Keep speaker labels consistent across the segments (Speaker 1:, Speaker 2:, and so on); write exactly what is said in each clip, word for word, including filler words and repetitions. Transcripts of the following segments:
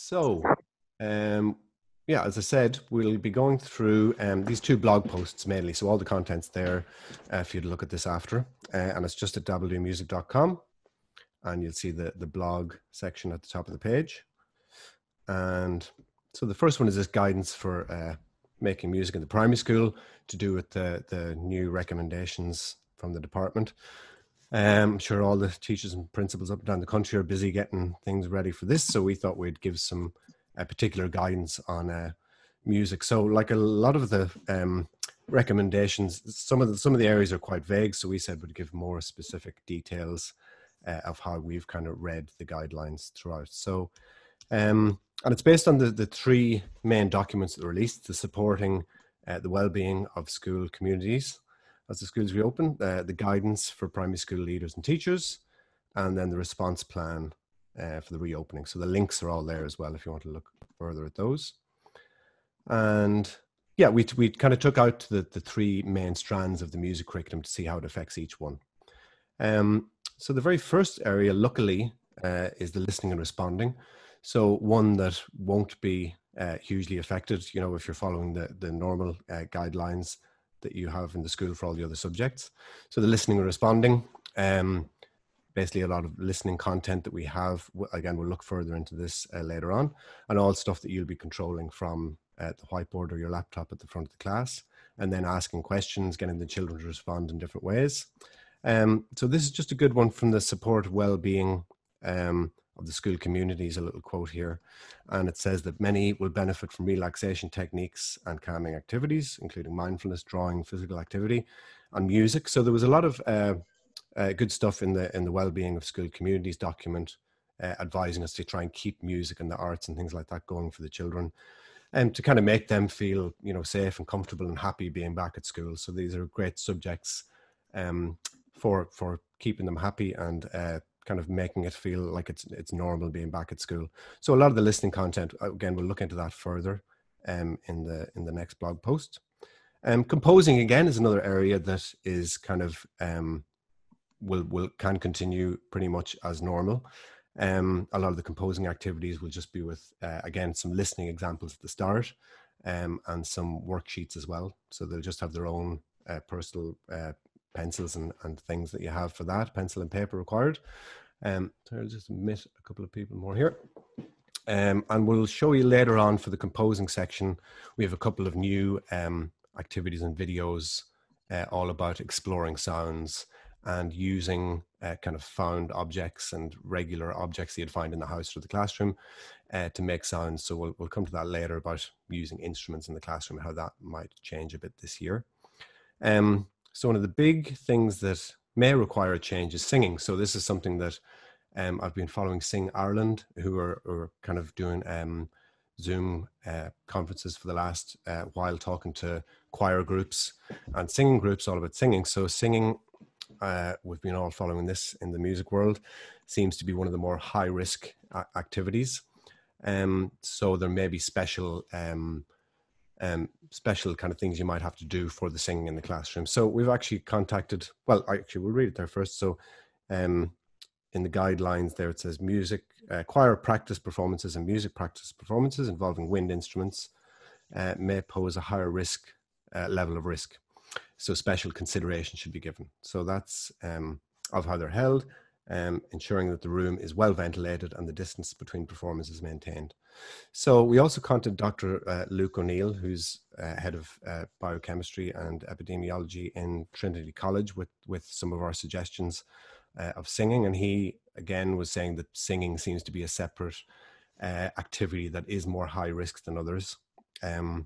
Speaker 1: So, um, yeah, as I said, we'll be going through um, these two blog posts mainly. So all the content's there uh, for you to look at this after. Uh, and it's just at dabbedoo music dot com. And you'll see the, the blog section at the top of the page. And so the first one is this guidance for uh, making music in the primary school, to do with the, the new recommendations from the department. Um, I'm sure all the teachers and principals up and down the country are busy getting things ready for this. So we thought we'd give some uh, particular guidance on uh, music. So like a lot of the um, recommendations, some of the, some of the areas are quite vague. So we said we'd give more specific details uh, of how we've kind of read the guidelines throughout. So, um, and it's based on the, the three main documents that were released: the supporting uh, the well-being of school communities as the schools reopen, uh, the guidance for primary school leaders and teachers, and then the response plan uh, for the reopening. So the links are all there as well if you want to look further at those. And yeah, we, we kind of took out the, the three main strands of the music curriculum to see how it affects each one. Um, so the very first area, luckily, uh, is the listening and responding. So one that won't be uh, hugely affected, you know, if you're following the, the normal uh, guidelines that you have in the school for all the other subjects. So the listening and responding, um, basically a lot of listening content that we have. Again, we'll look further into this uh, later on, and all stuff that you'll be controlling from uh, the whiteboard or your laptop at the front of the class, and then asking questions, getting the children to respond in different ways. Um, so this is just a good one from the support well-being um, of the school communities, a little quote here. And it says that many will benefit from relaxation techniques and calming activities, including mindfulness, drawing, physical activity, and music. So there was a lot of uh, uh, good stuff in the in the well-being of school communities document, uh, advising us to try and keep music and the arts and things like that going for the children, and to kind of make them feel, you know, safe and comfortable and happy being back at school. So these are great subjects um, for for keeping them happy and uh, kind of making it feel like it's it's normal being back at school. So a lot of the listening content, again, we'll look into that further um, in the in the next blog post. Um, composing, again, is another area that is kind of um, will will can continue pretty much as normal. Um, a lot of the composing activities will just be with uh, again some listening examples at the start, um, and some worksheets as well. So they'll just have their own uh, personal uh, pencils and, and things that you have for that, pencil and paper required. Um, so I'll just admit a couple of people more here. Um, and we'll show you later on for the composing section, we have a couple of new um, activities and videos uh, all about exploring sounds and using uh, kind of found objects and regular objects that you'd find in the house or the classroom uh, to make sounds. So we'll, we'll come to that later about using instruments in the classroom, how that might change a bit this year. Um, So one of the big things that may require a change is singing. So this is something that um, I've been following Sing Ireland, who are, are kind of doing um, Zoom uh, conferences for the last uh, while, talking to choir groups and singing groups all about singing. So singing, uh, we've been all following this in the music world, seems to be one of the more high risk activities. Um, so there may be special um, Um, special kind of things you might have to do for the singing in the classroom. So we've actually contacted, well, actually we'll read it there first. So um, in the guidelines there, it says music, uh, choir practice performances and music practice performances involving wind instruments uh, may pose a higher risk, uh, level of risk. So special consideration should be given. So that's um, of how they're held, um, ensuring that the room is well ventilated and the distance between performances is maintained. So we also contacted Doctor Uh, Luke O'Neill, who's uh, head of uh, biochemistry and epidemiology in Trinity College, with, with some of our suggestions uh, of singing. And he, again, was saying that singing seems to be a separate uh, activity that is more high risk than others. Um,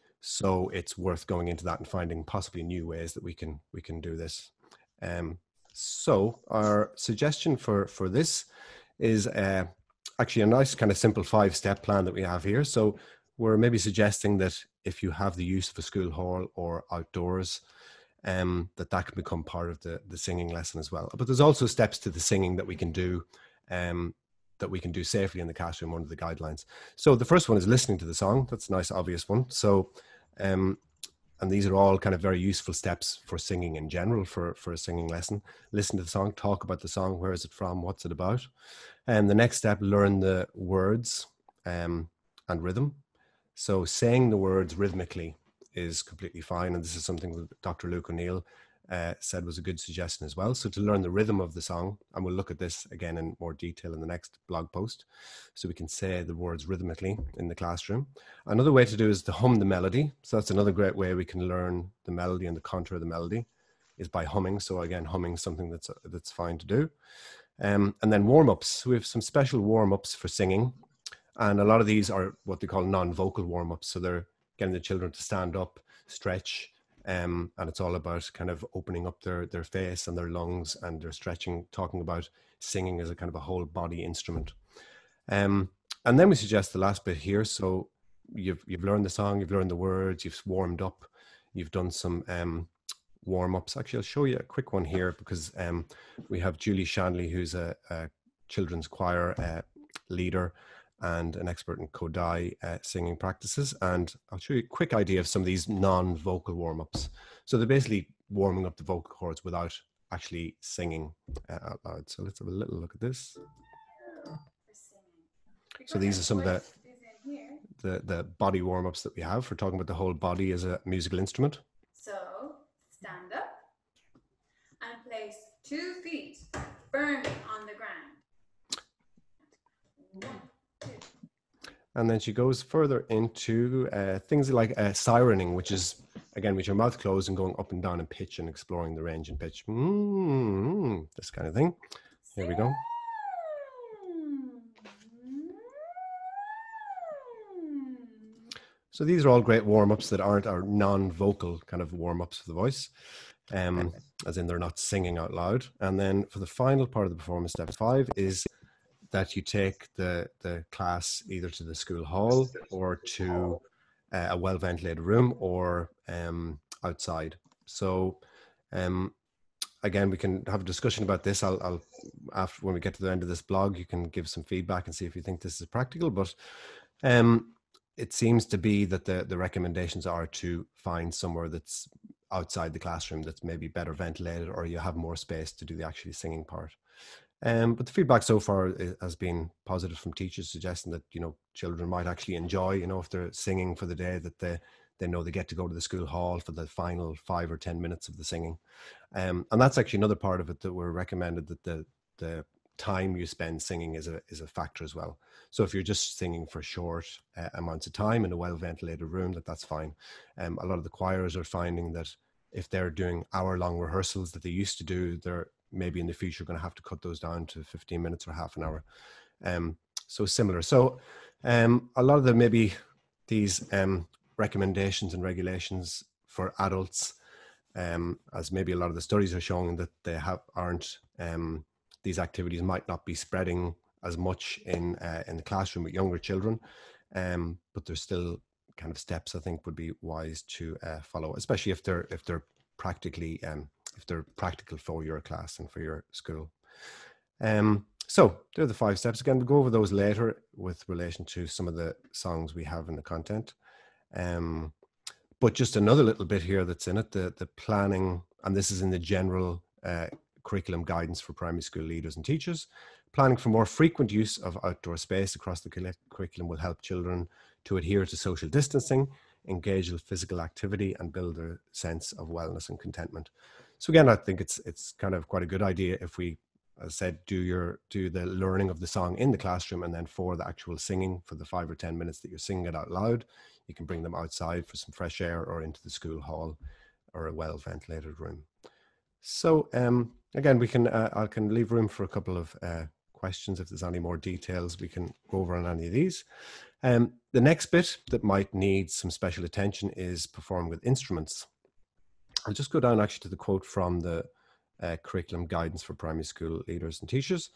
Speaker 1: so it's worth going into that and finding possibly new ways that we can, we can do this. Um, so our suggestion for, for this is uh, actually a nice kind of simple five-step plan that we have here. So we're maybe suggesting that if you have the use of a school hall or outdoors, um, that that can become part of the, the singing lesson as well. But there's also steps to the singing that we can do, um, that we can do safely in the classroom under the guidelines. So the first one is listening to the song. That's a nice, obvious one. So, um, and these are all kind of very useful steps for singing in general, for, for a singing lesson. Listen to the song, talk about the song, where is it from, what's it about? And the next step, learn the words um, and rhythm. So saying the words rhythmically is completely fine. And this is something that Doctor Luke O'Neill uh, said was a good suggestion as well. So to learn the rhythm of the song, and we'll look at this again in more detail in the next blog post, so we can say the words rhythmically in the classroom. Another way to do is to hum the melody. So that's another great way we can learn the melody and the contour of the melody, is by humming. So again, humming is something that's, that's fine to do. Um, and then warm-ups. We have some special warm-ups for singing. And a lot of these are what they call non-vocal warm-ups. So they're getting the children to stand up, stretch, um, and it's all about kind of opening up their, their face and their lungs, and they're stretching, talking about singing as a kind of a whole body instrument. Um, and then we suggest the last bit here. So you've, you've learned the song, you've learned the words, you've warmed up, you've done some um, warm-ups. Actually, I'll show you a quick one here, because um, we have Julie Shanley, who's a, a children's choir uh, leader and an expert in Kodai uh, singing practices. And I'll show you a quick idea of some of these non-vocal warm-ups. So they're basically warming up the vocal cords without actually singing uh, out loud. So let's have a little look at this. So these are some of the, the, the body warm-ups that we have for talking about the whole body as a musical instrument.
Speaker 2: So stand up and place two feet firmly on the ground. One.
Speaker 1: And then she goes further into uh, things like uh, sirening, which is, again, with your mouth closed and going up and down in pitch and exploring the range in pitch. Mm-hmm, this kind of thing. Here we go. So these are all great warm-ups that aren't our non-vocal kind of warm-ups for the voice, um, as in they're not singing out loud. And then for the final part of the performance, step five, is that you take the, the class either to the school hall or to uh, a well-ventilated room or um, outside. So um, again, we can have a discussion about this. I'll, I'll, after when we get to the end of this blog, you can give some feedback and see if you think this is practical. But um, it seems to be that the, the recommendations are to find somewhere that's outside the classroom that's maybe better ventilated, or you have more space to do the actually singing part. Um, but the feedback so far has been positive from teachers, suggesting that, you know, children might actually enjoy, you know, if they're singing for the day, that they, they know they get to go to the school hall for the final five or ten minutes of the singing. Um, and that's actually another part of it that we're recommended, that the, the time you spend singing is a, is a factor as well. So if you're just singing for short uh, amounts of time in a well-ventilated room, that that's fine. Um, a lot of the choirs are finding that if they're doing hour-long rehearsals that they used to do, they're maybe in the future going to have to cut those down to fifteen minutes or half an hour. Um, so similar. So um, a lot of the maybe these um, recommendations and regulations for adults, um, as maybe a lot of the studies are showing that they have aren't, um, these activities might not be spreading as much in uh, in the classroom with younger children, um, but there's still kind of steps I think would be wise to uh, follow, especially if they're if they're practically um, if they're practical for your class and for your school. Um, so there are the five steps. Again, we'll go over those later with relation to some of the songs we have in the content. Um, but just another little bit here that's in it, the, the planning, and this is in the general uh, curriculum guidance for primary school leaders and teachers. Planning for more frequent use of outdoor space across the curriculum will help children to adhere to social distancing, engage with physical activity, and build a sense of wellness and contentment. So again, I think it's it's kind of quite a good idea if we, as I said, do your do the learning of the song in the classroom, and then for the actual singing, for the five or ten minutes that you're singing it out loud, you can bring them outside for some fresh air or into the school hall or a well-ventilated room. So um, again, we can uh, I can leave room for a couple of uh, questions if there's any more details we can go over on any of these. Um, the next bit that might need some special attention is performing with instruments. I'll just go down actually to the quote from the uh, curriculum guidance for primary school leaders and teachers.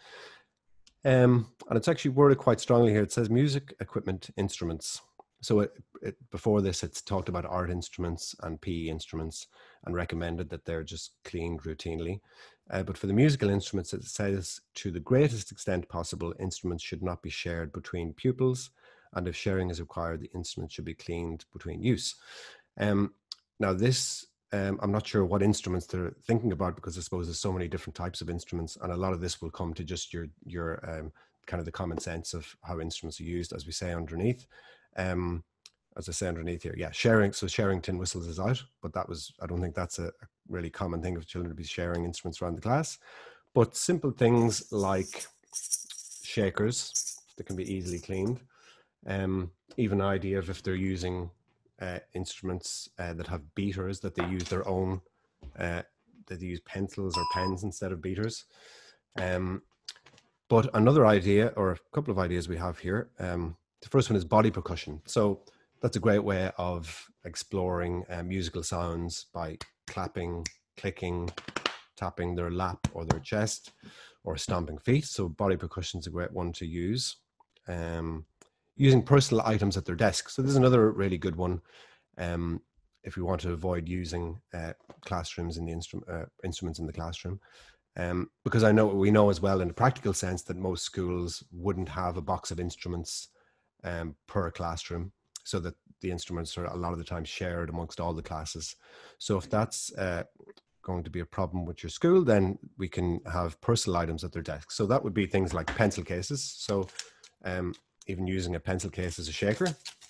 Speaker 1: Um, and it's actually worded quite strongly here. It says music, equipment, instruments. So it, it, before this, it's talked about art instruments and P E instruments and recommended that they're just cleaned routinely. Uh, but for the musical instruments, it says to the greatest extent possible, instruments should not be shared between pupils. And if sharing is required, the instrument should be cleaned between use. Um, now this, um, I'm not sure what instruments they're thinking about, because I suppose there's so many different types of instruments, and a lot of this will come to just your, your um, kind of the common sense of how instruments are used, as we say underneath. Um, as I say underneath here, yeah, sharing. So sharing tin whistles is out, but that was, I don't think that's a, a really common thing of children to be sharing instruments around the class. But simple things like shakers that can be easily cleaned. Um, even an idea of if they're using uh, instruments uh, that have beaters, that they use their own, uh, that they use pencils or pens instead of beaters. Um, but another idea, or a couple of ideas we have here, um, the first one is body percussion. So that's a great way of exploring uh, musical sounds by clapping, clicking, tapping their lap or their chest, or stomping feet. So body percussion is a great one to use. Um, using personal items at their desk. So this is another really good one. Um, if we want to avoid using uh, classrooms in the instru uh, instruments in the classroom. Um, because I know we know as well in a practical sense that most schools wouldn't have a box of instruments um, per classroom, so that the instruments are a lot of the time shared amongst all the classes. So if that's uh, going to be a problem with your school, then we can have personal items at their desk. So that would be things like pencil cases. So um, even using a pencil case as a shaker,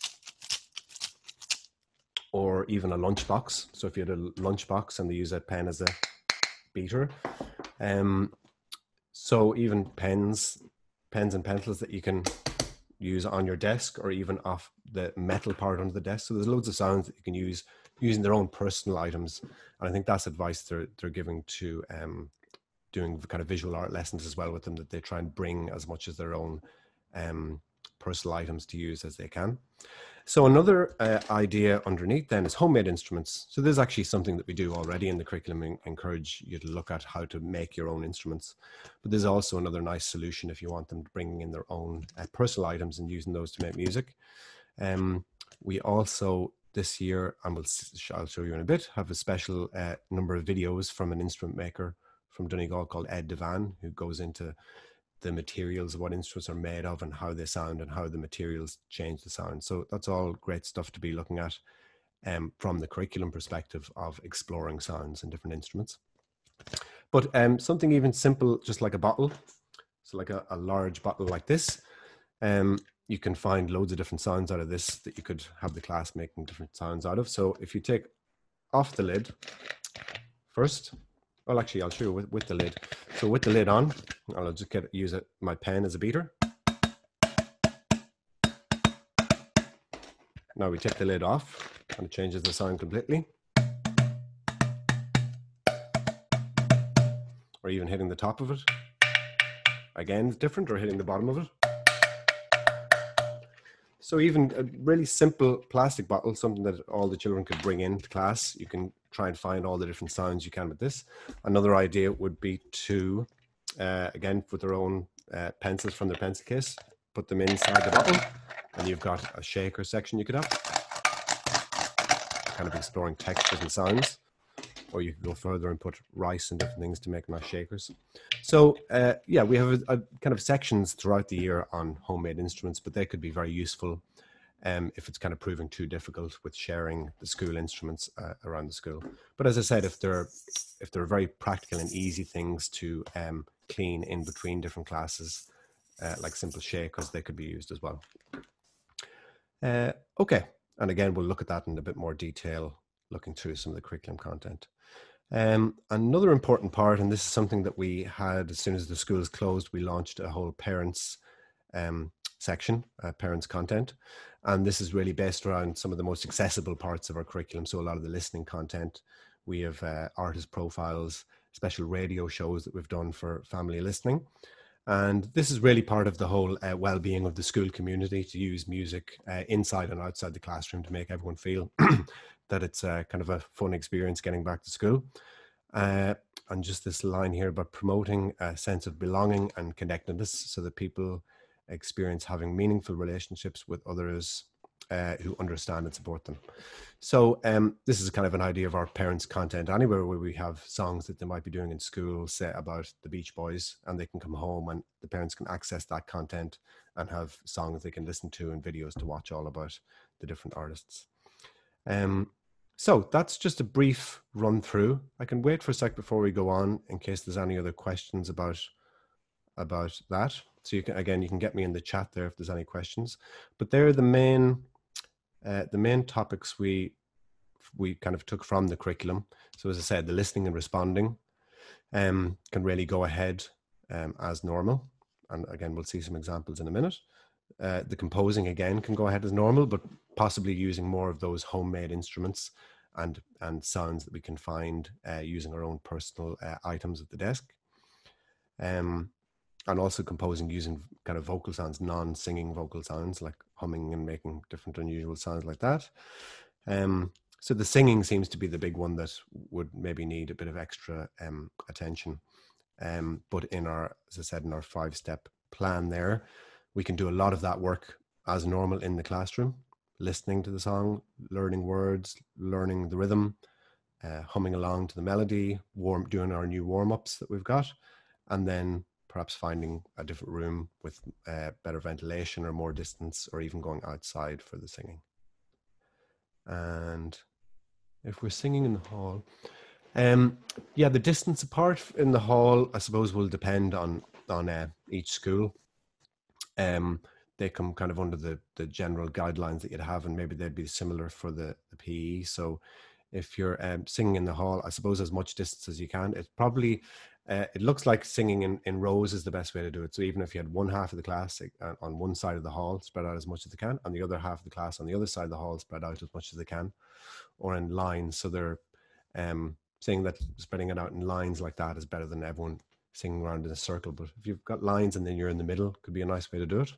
Speaker 1: or even a lunchbox. So if you had a lunchbox and they use a pen as a beater. Um, so even pens, pens and pencils that you can use on your desk, or even off the metal part under the desk. So there's loads of sounds that you can use using their own personal items. And I think that's advice they're, they're giving to um, doing kind of visual art lessons as well with them, that they try and bring as much as their own um, personal items to use as they can. So another uh, idea underneath then is homemade instruments. So this is actually something that we do already in the curriculum, and encourage you to look at how to make your own instruments. But there's also another nice solution if you want them bringing in their own uh, personal items and using those to make music. Um, we also this year, and we'll, I'll show you in a bit, have a special uh, number of videos from an instrument maker from Donegal called Ed Devan, who goes into the materials of what instruments are made of and how they sound and how the materials change the sound. So that's all great stuff to be looking at um, from the curriculum perspective of exploring sounds and different instruments. But um, something even simple, just like a bottle, so like a, a large bottle like this, um, you can find loads of different sounds out of this that you could have the class making different sounds out of. So if you take off the lid first, well, actually, I'll show you with, with the lid. So with the lid on, I'll just get use it, my pen as a beater. Now we take the lid off, and it changes the sound completely. Or even hitting the top of it. Again, it's different, or hitting the bottom of it. So even a really simple plastic bottle, something that all the children could bring into class, you can try and find all the different sounds you can with this. Another idea would be to, uh, again, with their own uh, pencils from their pencil case, put them inside the bottle, and you've got a shaker section you could have, kind of exploring textures and sounds. Or you could go further and put rice and different things to make nice shakers. So uh, yeah, we have a, a kind of sections throughout the year on homemade instruments, but they could be very useful um, if it's kind of proving too difficult with sharing the school instruments uh, around the school. But as I said, if they're if they're very practical and easy things to um, clean in between different classes, uh, like simple shakers, they could be used as well. Uh, okay, and again, we'll look at that in a bit more detail, looking through some of the curriculum content. Um, another important part, and this is something that we had as soon as the schools closed, we launched a whole parents um, section, uh, parents content. And this is really based around some of the most accessible parts of our curriculum. So a lot of the listening content, we have uh, artist profiles, special radio shows that we've done for family listening. And this is really part of the whole uh, well-being of the school community, to use music uh, inside and outside the classroom to make everyone feel that it's uh, kind of a fun experience getting back to school. Uh, and just this line here about promoting a sense of belonging and connectedness, so that people experience having meaningful relationships with others uh, who understand and support them. So um, this is kind of an idea of our parents' content anywhere, where we have songs that they might be doing in school, say about the Beach Boys, and they can come home and the parents can access that content and have songs they can listen to and videos to watch all about the different artists. Um, so that's just a brief run through. I can wait for a sec before we go on in case there's any other questions about, about that. So you can, again, you can get me in the chat there if there's any questions. But they're the main, uh, the main topics we we kind of took from the curriculum. So as I said, the listening and responding um, can really go ahead um, as normal. And again, we'll see some examples in a minute. Uh, the composing again can go ahead as normal, but possibly using more of those homemade instruments and and sounds that we can find uh, using our own personal uh, items at the desk. Um, and also composing using kind of vocal sounds, non-singing vocal sounds, like humming and making different unusual sounds like that. Um, so the singing seems to be the big one that would maybe need a bit of extra um, attention. Um, but in our, as I said, in our five-step plan there, we can do a lot of that work as normal in the classroom, listening to the song, learning words, learning the rhythm, uh, humming along to the melody, warm, doing our new warm-ups that we've got, and then perhaps finding a different room with uh, better ventilation or more distance, or even going outside for the singing. And if we're singing in the hall, um, yeah, the distance apart in the hall, I suppose, will depend on on uh, each school. Um, they come kind of under the the general guidelines that you'd have, and maybe they'd be similar for the, the P E. So if you're um, singing in the hall, I suppose as much distance as you can. It's probably, uh, it looks like singing in, in rows is the best way to do it. So even if you had one half of the class uh, on one side of the hall, spread out as much as they can, and the other half of the class on the other side of the hall, spread out as much as they can, or in lines. So they're um, saying that spreading it out in lines like that is better than everyone singing around in a circle. But if you've got lines and then you're in the middle, could be a nice way to do it.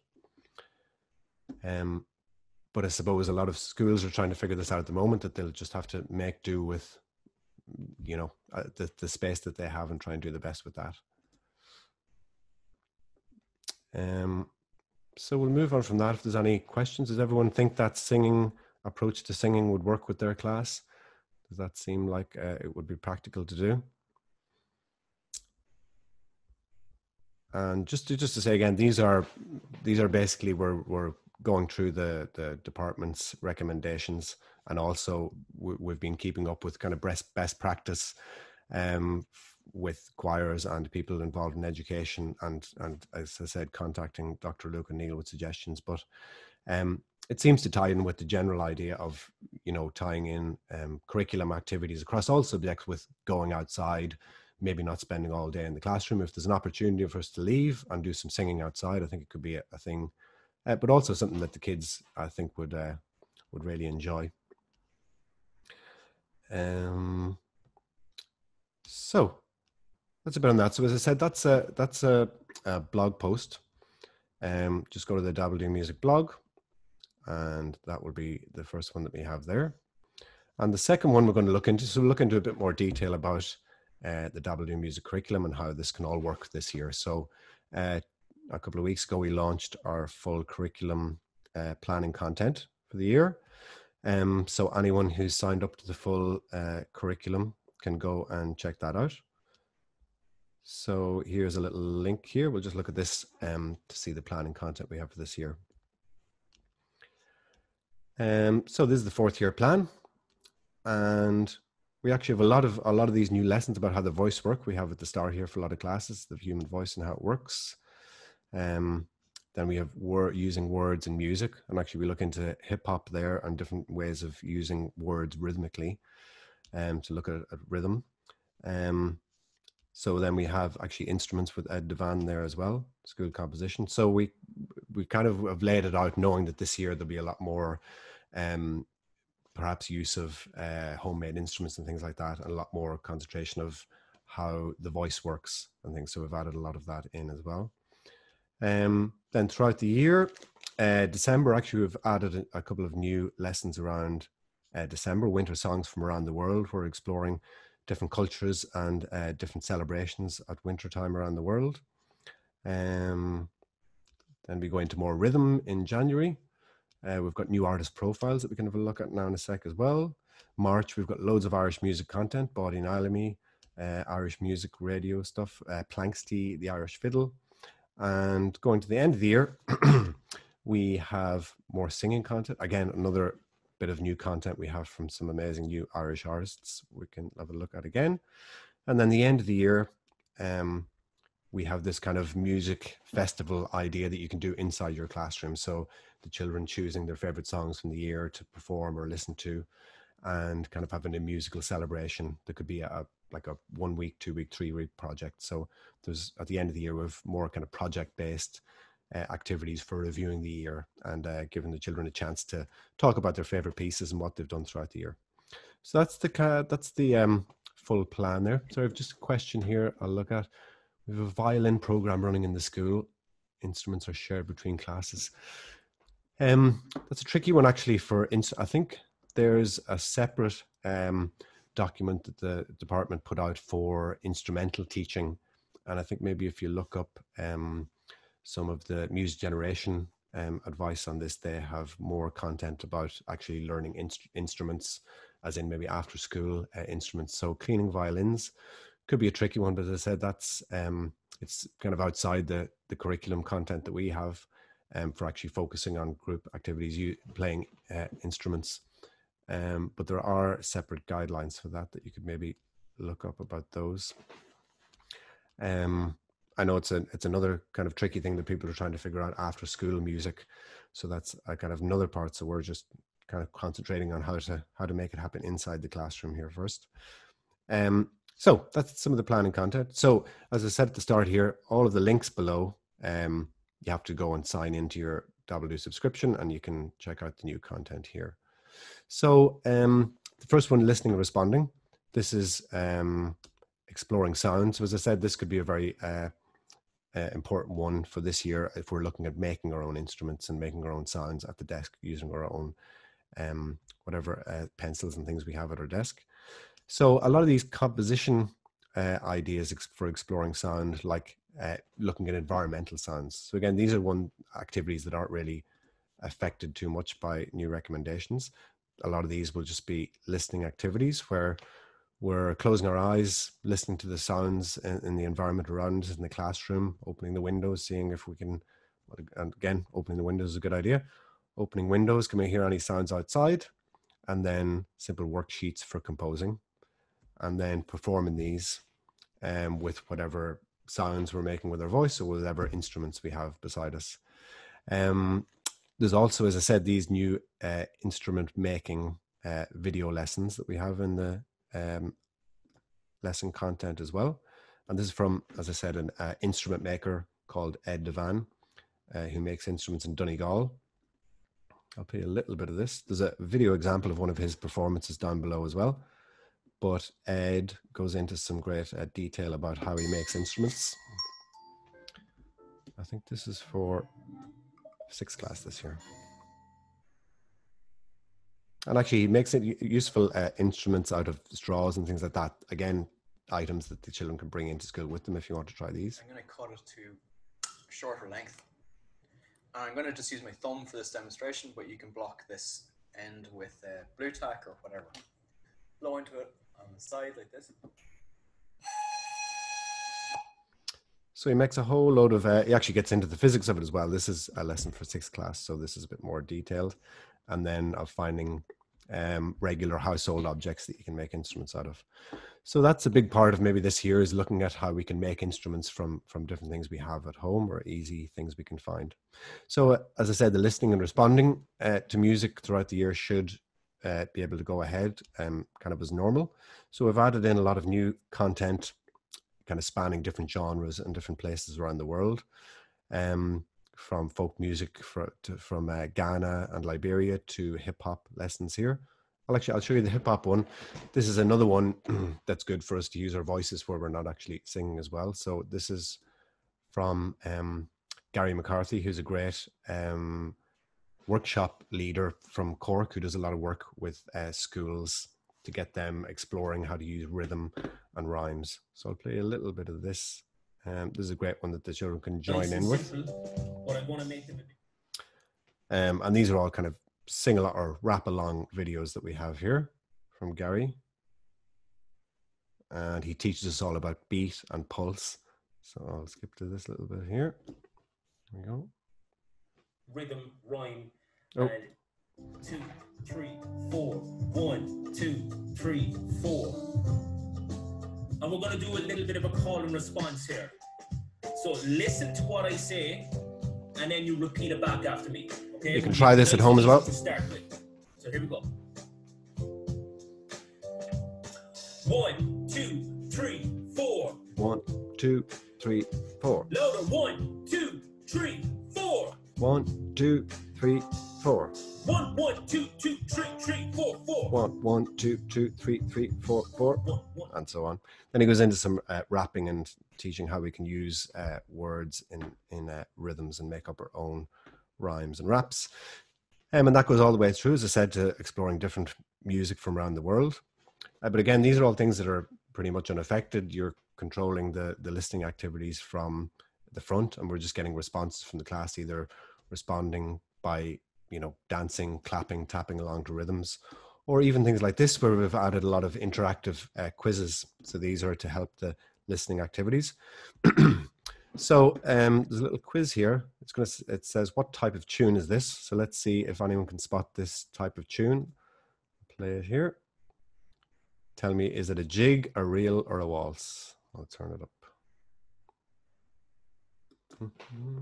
Speaker 1: Um, but I suppose a lot of schools are trying to figure this out at the moment, that they'll just have to make do with, you know, uh, the, the space that they have and try and do the best with that. Um, so we'll move on from that. If there's any questions, does everyone think that singing approach to singing would work with their class? Does that seem like uh, it would be practical to do? And just to just to say again, these are these are basically we're we're going through the the department's recommendations, and also we, we've been keeping up with kind of best best practice um, with choirs and people involved in education, and and as I said, contacting Doctor Luke and Neil with suggestions. But um, it seems to tie in with the general idea of, you know, tying in um, curriculum activities across all subjects with going outside, maybe not spending all day in the classroom. If there's an opportunity for us to leave and do some singing outside, I think it could be a, a thing, uh, but also something that the kids, I think, would uh, would really enjoy. Um, so that's a bit on that. So as I said, that's a that's a, a blog post. Um, just go to the DabbedooMusic blog, and that will be the first one that we have there. And the second one we're going to look into, so we'll look into a bit more detail about uh, the DabbedooMusic curriculum and how this can all work this year. So uh, a couple of weeks ago, we launched our full curriculum uh, planning content for the year. Um, so anyone who's signed up to the full uh, curriculum can go and check that out. So here's a little link here. We'll just look at this um, to see the planning content we have for this year. Um, so this is the fourth year plan, and we actually have a lot of a lot of these new lessons about how the voice work. We have at the start here for a lot of classes, the human voice and how it works. Um, then we have word using words and music, and actually we look into hip hop there and different ways of using words rhythmically, um, to look at, at rhythm. Um, so then we have actually instruments with Ed Devan there as well, school composition. So we we kind of have laid it out, knowing that this year there'll be a lot more, um, perhaps use of uh, homemade instruments and things like that, and a lot more concentration of how the voice works and things. So we've added a lot of that in as well. Um, then throughout the year, uh, December, actually we've added a, a couple of new lessons around uh, December, winter songs from around the world. We're exploring different cultures and uh, different celebrations at winter time around the world. Um, then we go into more rhythm in January. Uh, we've got new artist profiles that we can have a look at now in a sec as well. March, we've got loads of Irish music content, Body and Alamy, uh, Irish music radio stuff, uh, Planksty, the Irish fiddle. And going to the end of the year, we have more singing content. Again, another bit of new content we have from some amazing new Irish artists we can have a look at again. And then the end of the year, um, we have this kind of music festival idea that you can do inside your classroom. So the children choosing their favorite songs from the year to perform or listen to, and kind of having a musical celebration that could be a like a one week, two week, three week project. So there's at the end of the year, we have more kind of project based uh, activities for reviewing the year and uh, giving the children a chance to talk about their favorite pieces and what they've done throughout the year. So that's the uh, that's the um, full plan there. So I have just a question here I'll look at. We have a violin program running in the school. Instruments are shared between classes. Um, that's a tricky one actually for, I think there's a separate um, document that the department put out for instrumental teaching. And I think maybe if you look up um, some of the music generation um, advice on this, they have more content about actually learning inst instruments, as in maybe after school uh, instruments. So cleaning violins could be a tricky one, but as I said, that's um, it's kind of outside the, the curriculum content that we have um, for actually focusing on group activities, you playing uh, instruments. Um, but there are separate guidelines for that that you could maybe look up about those. Um, I know it's a it's another kind of tricky thing that people are trying to figure out after school music. So that's a kind of another part. So we're just kind of concentrating on how to how to make it happen inside the classroom here first. Um, so that's some of the planning content. So as I said at the start here, all of the links below, um, you have to go and sign into your Dabbedoo subscription and you can check out the new content here. So um, the first one, listening and responding. This is um, exploring sound. So as I said, this could be a very uh, uh, important one for this year if we're looking at making our own instruments and making our own sounds at the desk using our own um, whatever uh, pencils and things we have at our desk. So a lot of these composition uh, ideas ex for exploring sound, like uh, looking at environmental sounds. So again, these are one activities that aren't really affected too much by new recommendations. A lot of these will just be listening activities where we're closing our eyes, listening to the sounds in, in the environment around us in the classroom, opening the windows, seeing if we can, and again, opening the windows is a good idea. Opening windows, can we hear any sounds outside? And then simple worksheets for composing. And then performing these um, with whatever sounds we're making with our voice or whatever instruments we have beside us. Um, there's also, as I said, these new uh, instrument making uh, video lessons that we have in the um, lesson content as well. And this is from, as I said, an uh, instrument maker called Ed Devan, uh, who makes instruments in Donegal. I'll play a little bit of this. There's a video example of one of his performances down below as well. But Ed goes into some great uh, detail about how he makes instruments. I think this is for sixth class this year. And actually he makes it useful uh, instruments out of straws and things like that. Again, items that the children can bring into school with them if you want to try these.
Speaker 3: I'm going to cut it to a shorter length. And I'm going to just use my thumb for this demonstration, but you can block this end with uh, blue tack or whatever. Blow into it on the side like this.
Speaker 1: So he makes a whole load of, uh, he actually gets into the physics of it as well. This is a lesson for sixth class, so this is a bit more detailed. And then of finding um, regular household objects that you can make instruments out of. So that's a big part of maybe this year, is looking at how we can make instruments from, from different things we have at home or easy things we can find. So uh, as I said, the listening and responding uh, to music throughout the year should uh, be able to go ahead um, kind of as normal. So we've added in a lot of new content kind of spanning different genres and different places around the world, um, from folk music for, to, from uh, Ghana and Liberia to hip hop lessons here. I'll actually, I'll show you the hip hop one. This is another one that's good for us to use our voices where we're not actually singing as well. So this is from um, Gary McCarthy, who's a great um, workshop leader from Cork, who does a lot of work with uh, schools to get them exploring how to use rhythm and rhymes. So I'll play a little bit of this. Um, this is a great one that the children can join in with.
Speaker 4: But I'm going to make them
Speaker 1: um, and these are all kind of sing along or rap along videos that we have here from Gary. And he teaches us all about beat and pulse. So I'll skip to this little bit here. There we go.
Speaker 4: rhythm, rhyme,
Speaker 1: Oh.
Speaker 4: and two, three, four. One, two, three, four. And we're gonna do a little bit of a call and response here. So listen to what I say, and then you repeat it back after me. Okay?
Speaker 1: You can try this at home as well.
Speaker 4: To start with. So here we go. One, two, three, four.
Speaker 1: One, two, three, four.
Speaker 4: Louder. One, two, three, four.
Speaker 1: One, two, three, four.
Speaker 4: One, one, two, two, three, three, four, four.
Speaker 1: One, one, two, two, three, three, four, four,
Speaker 4: One, one.
Speaker 1: and so on. Then he goes into some uh, rapping and teaching how we can use uh, words in in uh, rhythms and make up our own rhymes and raps. Um, and that goes all the way through, as I said, to exploring different music from around the world. Uh, but again, these are all things that are pretty much unaffected. You're controlling the the listening activities from the front, and we're just getting responses from the class, either responding by, you know, dancing, clapping, tapping along to rhythms, or even things like this where we've added a lot of interactive uh, quizzes. So these are to help the listening activities. So um, there's a little quiz here. It's going to, it says, what type of tune is this? So let's see if anyone can spot this type of tune. Play it here. Tell me, is it a jig, a reel, or a waltz? I'll turn it up. Mm-hmm.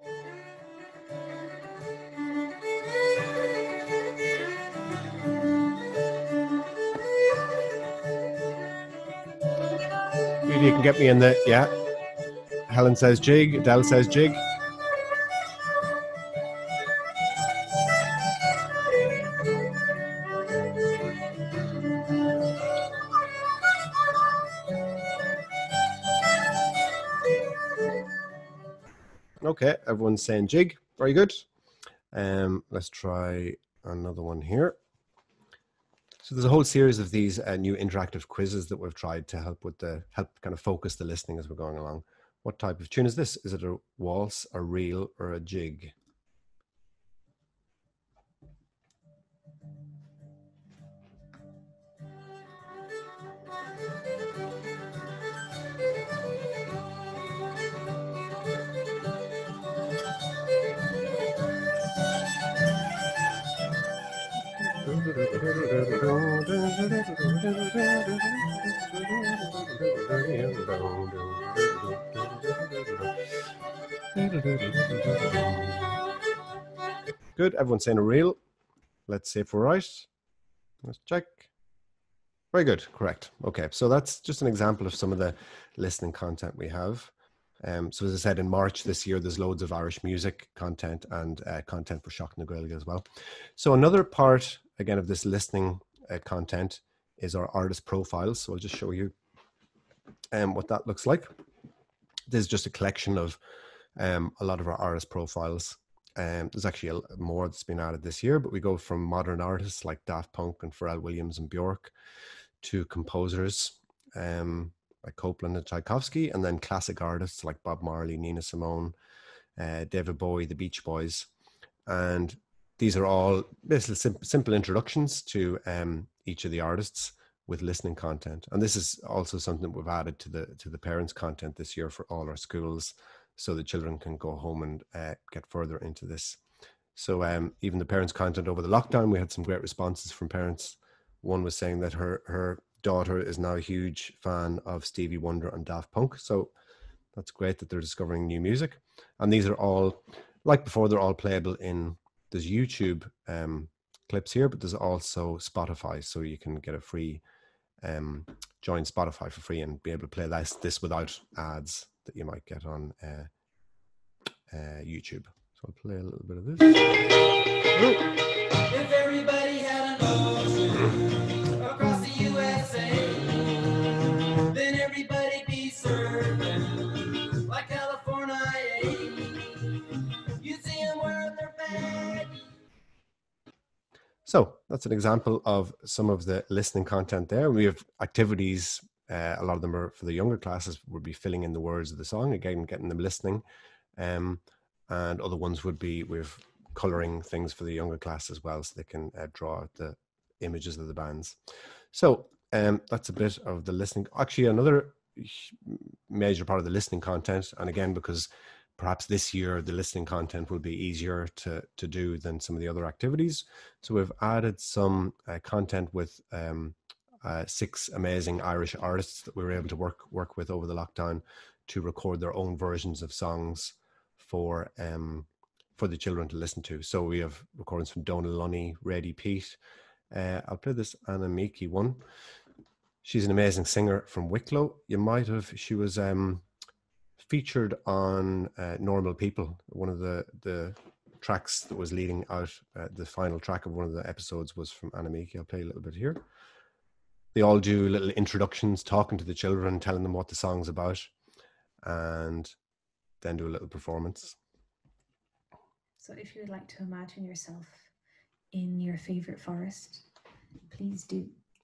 Speaker 1: You can get me in the, yeah. Helen says jig, Adele says jig. Okay, everyone's saying jig. Very good. Um, let's try another one here. So there's a whole series of these uh, new interactive quizzes that we've tried to help with the help kind of focus the listening as we're going along. What type of tune is this? Is it a waltz, a reel, or a jig? Good. Everyone's saying a reel. Let's see if we're right. Let's check. Very good. Correct. Okay. So that's just an example of some of the listening content we have. Um, so as I said, in March this year, there's loads of Irish music content and uh, content for Seach na Gaeilge as well. So another part, again, of this listening uh, content is our artist profiles. So I'll just show you um, what that looks like. This is just a collection of um, a lot of our artist profiles. Um, there's actually a, more that's been added this year, but we go from modern artists like Daft Punk and Pharrell Williams and Bjork to composers um, like Copland and Tchaikovsky, and then classic artists like Bob Marley, Nina Simone, uh, David Bowie, the Beach Boys. And these are all basically sim simple introductions to um, each of the artists with listening content. And this is also something that we've added to the to the parents' content this year for all our schools, so the children can go home and uh, get further into this. So um, even the parents' content over the lockdown, we had some great responses from parents. One was saying that her her daughter is now a huge fan of Stevie Wonder and Daft Punk. So that's great that they're discovering new music. And these are all, like before, they're all playable in, there's YouTube um, clips here, but there's also Spotify. So you can get a free, um, join Spotify for free and be able to play this, this without ads that you might get on uh, uh, YouTube. So I'll play a little bit of this.
Speaker 5: If everybody had an ocean across the U S A, then everybody'd be surfing like California. You'd see them wearing their baggies.
Speaker 1: So that's an example of some of the listening content there. We have activities. Uh, a lot of them are for the younger classes, would be filling in the words of the song, again, getting them listening. Um, and other ones would be with coloring things for the younger class as well, so they can uh, draw out the images of the bands. So um, that's a bit of the listening. Actually, another major part of the listening content, and again, because perhaps this year the listening content will be easier to, to do than some of the other activities. So we've added some uh, content with um, uh, six amazing Irish artists that we were able to work work with over the lockdown to record their own versions of songs for um, for the children to listen to. So we have recordings from Donal Lunny, Reddy Pete. Uh, I'll play this Anna Miki one. She's an amazing singer from Wicklow. You might have, she was um, featured on uh, Normal People, one of the, the tracks that was leading out, uh, the final track of one of the episodes was from Anna Miki. I'll play a little bit here. They all do little introductions, talking to the children, telling them what the song's about, and then do a little performance.
Speaker 6: So if you would like to imagine yourself in your favorite forest, please do.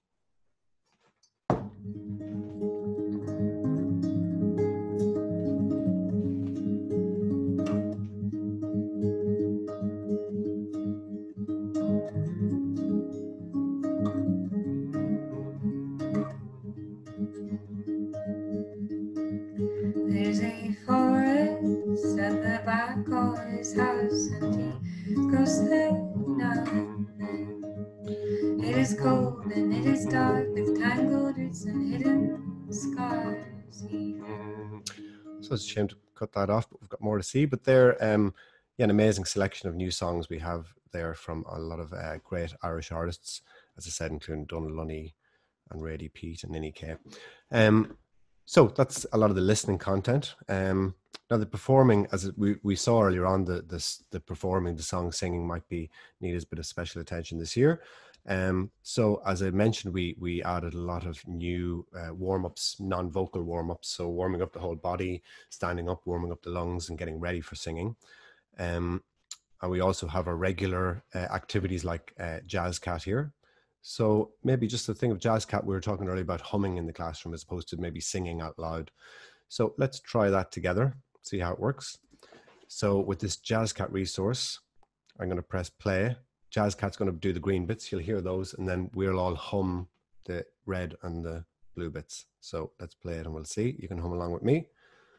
Speaker 2: There's a forest at the back of his house, and he goes there now and then. It is cold and it is dark, with tangled roots and hidden scars. He
Speaker 1: So it's a shame to cut that off, but we've got more to see. But they're um, yeah, an amazing selection of new songs we have there from a lot of uh, great Irish artists, as I said, including Donal Lunny and Reddy Pete and Ninny Kay. Um, so that's a lot of the listening content. Um, now the performing, as we, we saw earlier on, the, the the performing, the song singing might be needed a bit of special attention this year. Um, so as I mentioned, we we added a lot of new uh, warm-ups, non-vocal warm-ups. So warming up the whole body, standing up, warming up the lungs, and getting ready for singing. Um, and we also have our regular uh, activities like uh, Jazz Cat here. So maybe just the thing of Jazz Cat, we were talking earlier about humming in the classroom as opposed to maybe singing out loud. So let's try that together, see how it works. So with this Jazz Cat resource, I'm going to press play. Jazz Cat's going to do the green bits. You'll hear those, and then we'll all hum the red and the blue bits. So let's play it and we'll see. You can hum along with me.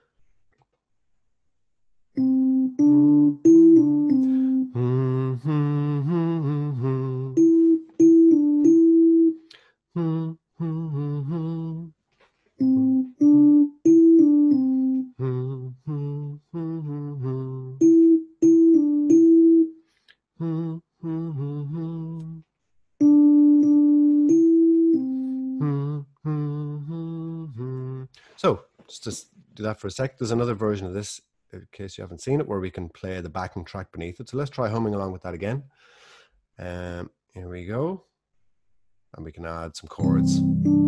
Speaker 1: So just to do that for a sec, there's another version of this, in case you haven't seen it, where we can play the backing track beneath it. So let's try humming along with that again. Um, here we go. And we can add some chords.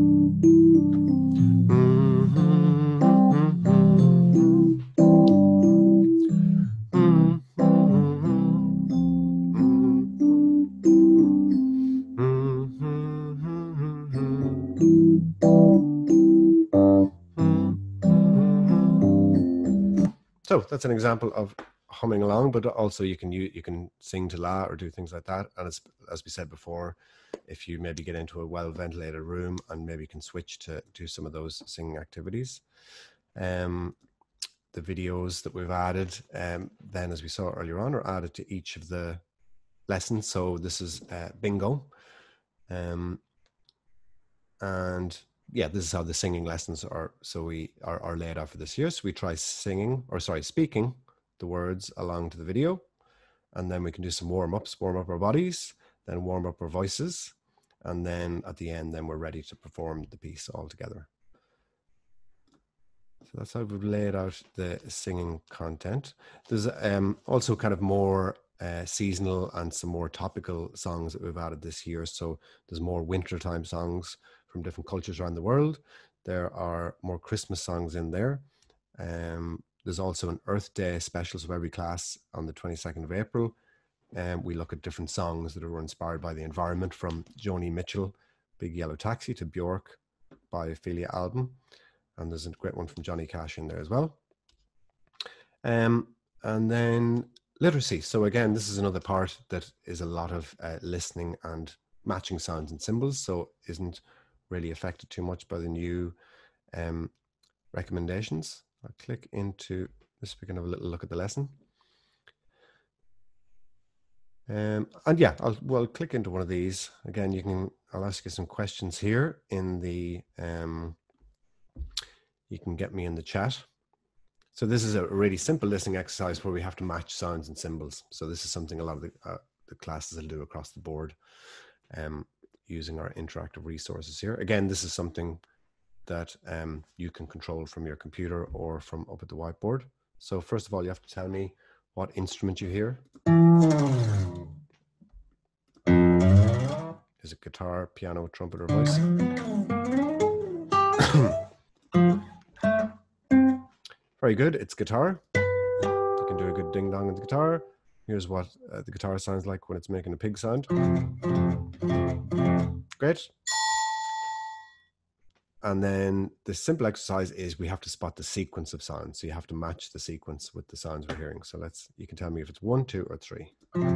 Speaker 1: So that's an example of humming along, but also you can you, you can sing to la or do things like that. And as, as we said before, if you maybe get into a well-ventilated room and maybe can switch to do some of those singing activities. Um, the videos that we've added, um, then as we saw earlier on, are added to each of the lessons. So this is uh, bingo. Um, and yeah, this is how the singing lessons are. So we are, are laid out for this year. So we try singing, or sorry, speaking the words along to the video. And then we can do some warm-ups, warm up our bodies, then warm up our voices. And then at the end, then we're ready to perform the piece all together. So that's how we've laid out the singing content. There's um, also kind of more uh, seasonal and some more topical songs that we've added this year. So there's more wintertime songs from different cultures around the world. There are more Christmas songs in there. Um, there's also an Earth Day special, so every class on the twenty-second of April. And um, we look at different songs that are inspired by the environment, from Joni Mitchell, Big Yellow Taxi, to Bjork by Ophelia Album. And there's a great one from Johnny Cash in there as well. Um, and then literacy. So again, this is another part that is a lot of uh, listening and matching sounds and symbols. So isn't really affected too much by the new um, recommendations. I'll click into this. We can have a little look at the lesson. Um, and yeah, I'll well click into one of these. Again, you can, I'll ask you some questions here in the, um, you can get me in the chat. So this is a really simple listening exercise where we have to match sounds and symbols. So this is something a lot of the, uh, the classes will do across the board um, using our interactive resources here. Again, this is something that um, you can control from your computer or from up at the whiteboard. So first of all, you have to tell me what instrument you hear. Is it guitar, piano, trumpet, or voice? Very good, it's guitar. You can do a good ding dong on the guitar. Here's what uh, the guitar sounds like when it's making a pig sound. Great. And then the simple exercise is we have to spot the sequence of sounds. So you have to match the sequence with the sounds we're hearing. So let's, you can tell me if it's one, two, or three.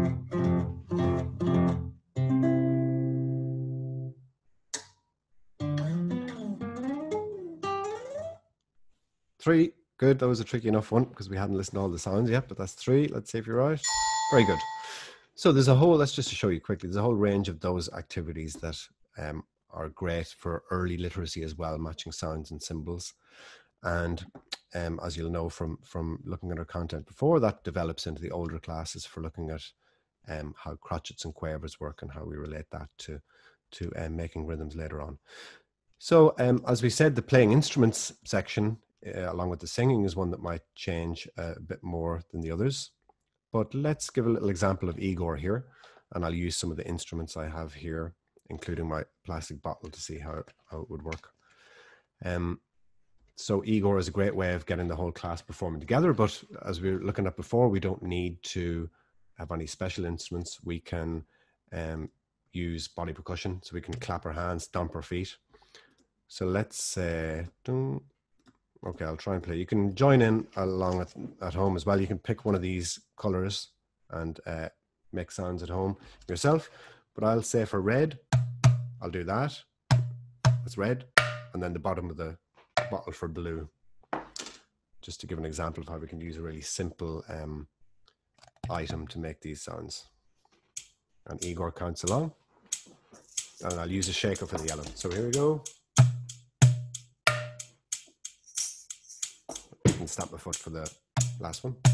Speaker 1: Three, good. That was a tricky enough one because we hadn't listened to all the sounds yet, but that's three. Let's see if you're right. Very good. So there's a whole, let's just to show you quickly, there's a whole range of those activities that um, are great for early literacy as well, matching sounds and symbols. And um, as you'll know from, from looking at our content before, that develops into the older classes for looking at um, how crotchets and quavers work and how we relate that to, to um, making rhythms later on. So um, as we said, the playing instruments section, uh, along with the singing, is one that might change a bit more than the others. But let's give a little example of Igor here, and I'll use some of the instruments I have here, including my plastic bottle, to see how, how it would work. Um, so Igor is a great way of getting the whole class performing together, but as we were looking at before, we don't need to have any special instruments. We can um, use body percussion, so we can clap our hands, stomp our feet. So let's say, uh, okay, I'll try and play. You can join in along at, at home as well. You can pick one of these colors and uh, make sounds at home yourself. But I'll say for red, I'll do that. That's red. And then the bottom of the bottle for blue. Just to give an example of how we can use a really simple um, item to make these sounds. And Igor counts along. And I'll use a shaker for the yellow. So here we go. And stamp my foot for the last one.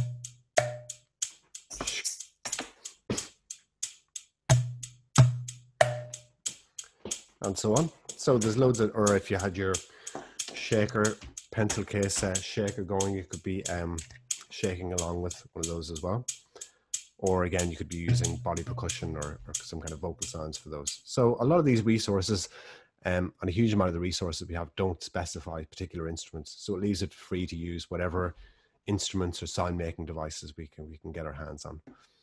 Speaker 1: And so on. So there's loads of, or if you had your shaker, pencil case uh, shaker going, you could be um, shaking along with one of those as well. Or again, you could be using body percussion or, or some kind of vocal sounds for those. So a lot of these resources, Um, and a huge amount of the resources we have don't specify particular instruments, so it leaves it free to use whatever instruments or sound making devices we can we can get our hands on.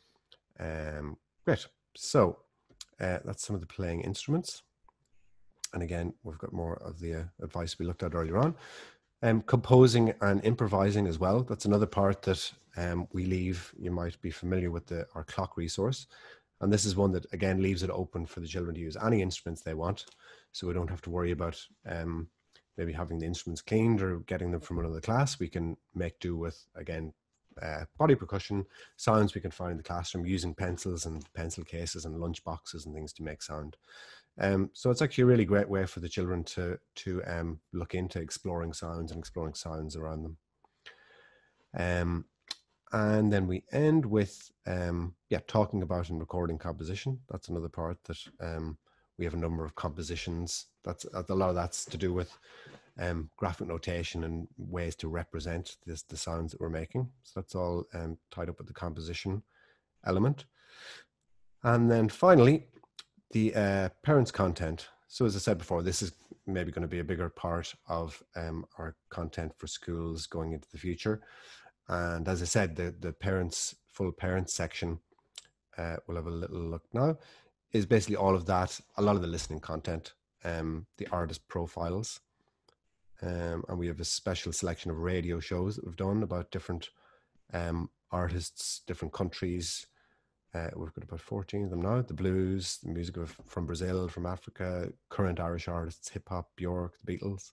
Speaker 1: Um, great. So uh, that's some of the playing instruments, and again we've got more of the uh, advice we looked at earlier on. Um, composing and improvising as well. That's another part that um, we leave. You might be familiar with the our clock resource. And this is one that, again, leaves it open for the children to use any instruments they want. So we don't have to worry about um, maybe having the instruments cleaned or getting them from another class. We can make do with, again, uh, body percussion, sounds we can find in the classroom using pencils and pencil cases and lunch boxes and things to make sound. Um, so it's actually a really great way for the children to, to um, look into exploring sounds and exploring sounds around them. Um, And then we end with, um, yeah, talking about and recording composition. That's another part that um, we have a number of compositions. That's a lot of that's to do with um, graphic notation and ways to represent this, the sounds that we're making. So that's all um, tied up with the composition element. And then finally, the uh, parents' content. So as I said before, this is maybe going to be a bigger part of um, our content for schools going into the future. And as I said, the, the parents, full parents section, uh, we'll have a little look now, is basically all of that, a lot of the listening content, um, the artist profiles. Um, and we have a special selection of radio shows that we've done about different um, artists, different countries. Uh, we've got about fourteen of them now. The blues, the music of, from Brazil, from Africa, current Irish artists, hip hop, Bjork, the Beatles.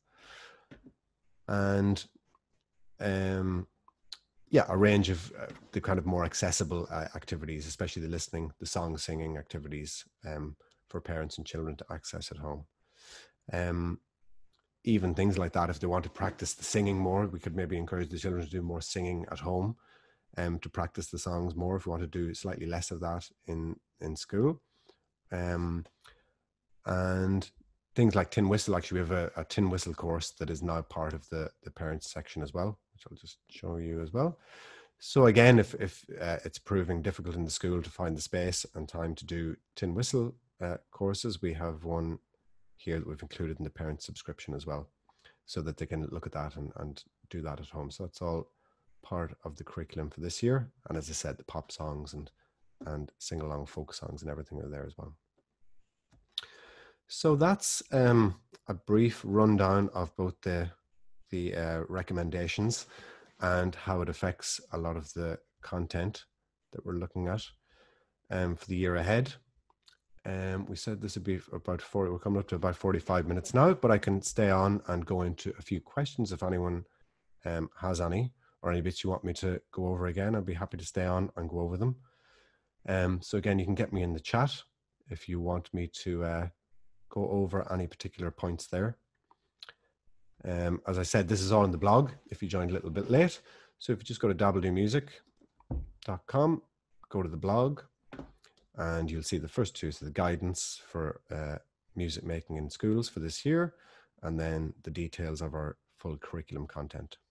Speaker 1: And um, yeah, a range of uh, the kind of more accessible uh, activities, especially the listening, the song singing activities um, for parents and children to access at home. Um, even things like that, if they want to practice the singing more, we could maybe encourage the children to do more singing at home, um, to practice the songs more if we want to do slightly less of that in, in school. Um, and things like tin whistle, actually we have a, a tin whistle course that is now part of the, the parents section as well, which I'll just show you as well. So again, if, if uh, it's proving difficult in the school to find the space and time to do tin whistle uh, courses, we have one here that we've included in the parent subscription as well, so that they can look at that and, and do that at home. So that's all part of the curriculum for this year. And as I said, the pop songs and, and sing-along folk songs and everything are there as well. So that's um, a brief rundown of both the, the uh, recommendations and how it affects a lot of the content that we're looking at um, for the year ahead. Um, we said this would be about forty, we're coming up to about forty-five minutes now, but I can stay on and go into a few questions if anyone um, has any, or any bits you want me to go over again. I'd be happy to stay on and go over them. Um, so again, you can get me in the chat if you want me to uh, go over any particular points there. Um, as I said, this is all in the blog if you joined a little bit late. So if you just go to dabbedoo music dot com, go to the blog, and you'll see the first two, so the guidance for uh, music making in schools for this year, and then the details of our full curriculum content